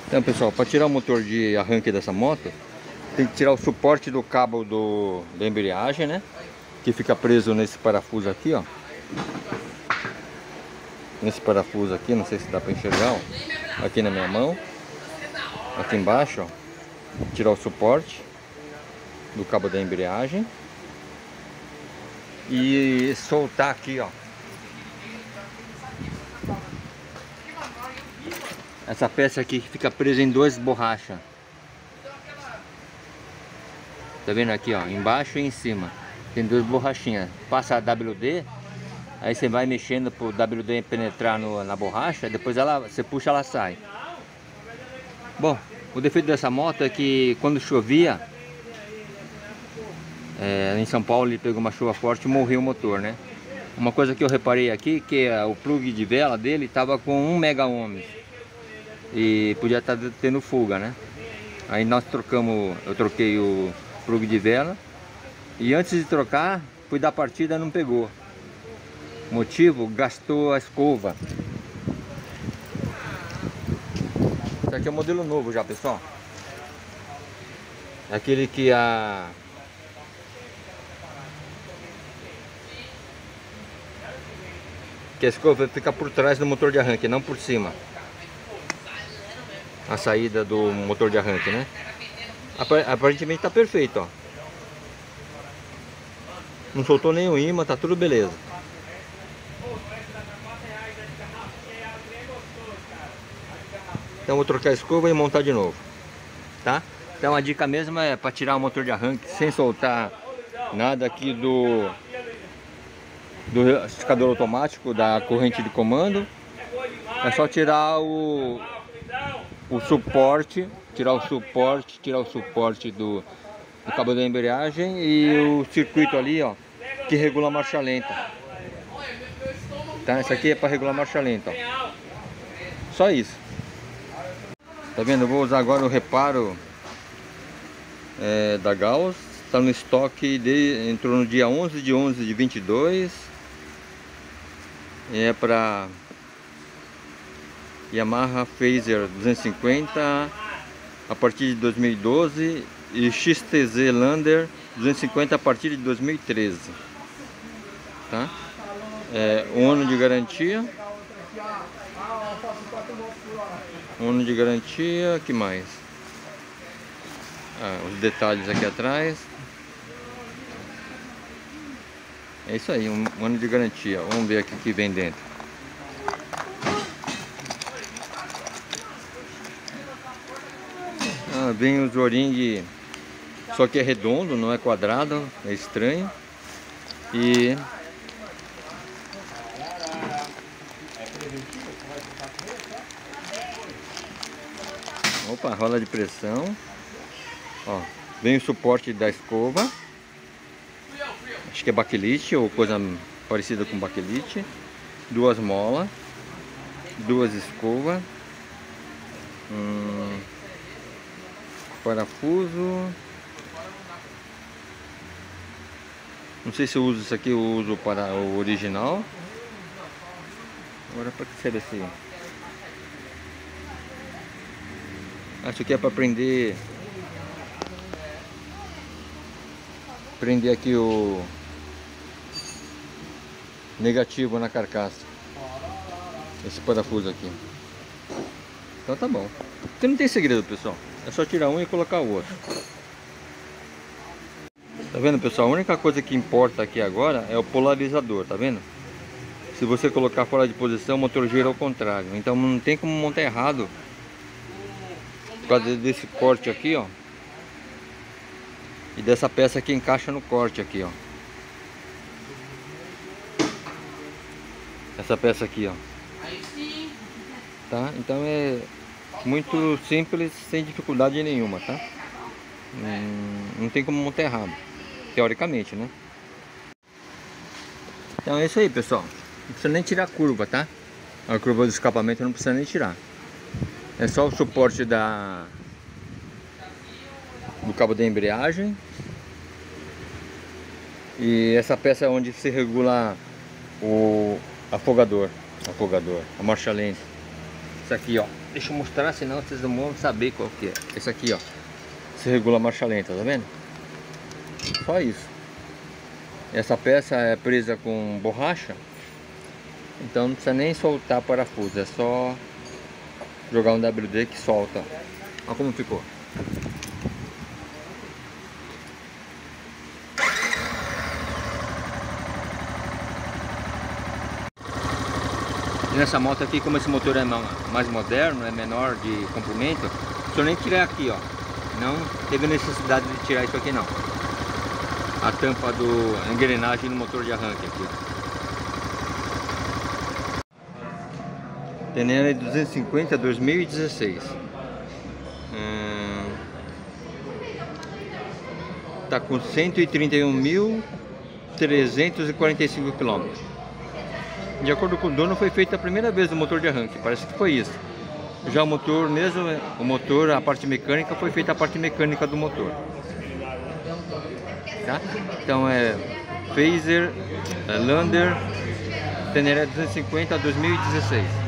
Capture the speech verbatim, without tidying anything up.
Então, pessoal, para tirar o motor de arranque dessa moto, tem que tirar o suporte do cabo do, da embreagem, né? Que fica preso nesse parafuso aqui, ó. Nesse parafuso aqui, não sei se dá para enxergar, ó. Aqui na minha mão. Aqui embaixo, ó. Tirar o suporte do cabo da embreagem. E soltar aqui, ó. Essa peça aqui que fica presa em duas borrachas. Tá vendo aqui, ó? Embaixo e em cima. Tem duas borrachinhas. Passa a W D. Aí você vai mexendo pro W D penetrar no, na borracha. Depois ela, você puxa, ela sai. Bom, o defeito dessa moto é que quando chovia, é, em São Paulo ele pegou uma chuva forte e morreu o motor, né? Uma coisa que eu reparei aqui, que é, o plug de vela dele estava com um mega ohms. E podia estar tendo fuga, né? Aí nós trocamos, eu troquei o plug de vela. E antes de trocar, fui dar partida, não pegou. Motivo, gastou a escova. Esse aqui é um modelo novo já, pessoal. É aquele que a... que a escova fica por trás do motor de arranque, não por cima. A saída do motor de arranque, né? Aparentemente tá perfeito, ó. Não soltou nenhum imã, tá tudo beleza. Então vou trocar a escova e montar de novo, tá? Então a dica mesmo é para tirar o motor de arranque sem soltar nada aqui do do retificador automático, da corrente de comando. É só tirar o o suporte, tirar o suporte, tirar o suporte do, do cabo da embreagem e o circuito ali, ó, que regula a marcha lenta. Tá? Essa aqui é para regular a marcha lenta, ó. Só isso. Tá vendo? Eu vou usar agora o reparo é, da Gauss. Está no estoque, de, entrou no dia onze de onze de vinte e dois. É para Yamaha Phaser duzentos e cinquenta a partir de dois mil e doze e X T Z Lander duzentos e cinquenta a partir de dois mil e treze, tá? É, um ano de garantia, um ano de garantia, que mais? Ah, os detalhes aqui atrás. É isso aí, um, um ano de garantia. Vamos ver aqui o que vem dentro. Ah, vem os O-ring, só que é redondo, não é quadrado, é estranho. E opa, rola de pressão. Ó, vem o suporte da escova. Acho que é baquelite ou coisa parecida com baquelite. Duas molas, duas escovas. Hum, parafuso. Não sei se eu uso isso aqui, eu uso para o original. Agora para que serve esse? Acho que é para prender prender aqui o negativo na carcaça. Esse parafuso aqui. Então tá bom. Então não tem segredo, pessoal. É só tirar um e colocar o outro. Tá vendo, pessoal? A única coisa que importa aqui agora é o polarizador, tá vendo? Se você colocar fora de posição, o motor gira ao contrário. Então não tem como montar errado. Por causa desse corte aqui, ó. E dessa peça que encaixa no corte aqui, ó. Essa peça aqui, ó. Tá? Então é muito simples, sem dificuldade nenhuma, tá? Hum, não tem como montar errado, teoricamente, né? Então é isso aí, pessoal. Não precisa nem tirar a curva, tá? A curva do escapamento não precisa nem tirar. É só o suporte da do cabo da embreagem. E essa peça é onde se regula o afogador, afogador, a marcha lenta. Isso aqui, ó. Deixa eu mostrar, senão vocês não vão saber qual que é. Esse aqui, ó. Você regula a marcha lenta, tá vendo? Só isso. Essa peça é presa com borracha, então não precisa nem soltar parafuso, é só jogar um W D que solta. Olha como ficou. E nessa moto aqui, como esse motor é mais moderno, é menor de comprimento, deixa eu nem tirar aqui, ó. Não teve necessidade de tirar isso aqui não. A tampa do a engrenagem no motor de arranque aqui, ó. Tenere duzentos e cinquenta dois mil e dezesseis. Hum, tá com cento e trinta e um mil trezentos e quarenta e cinco quilômetros. De acordo com o dono, foi feita a primeira vez no motor de arranque, parece que foi isso. Já o motor mesmo, o motor, a parte mecânica, foi feita a parte mecânica do motor. Tá? Então é Fazer, é Lander, Tenere duzentos e cinquenta dois mil e dezesseis.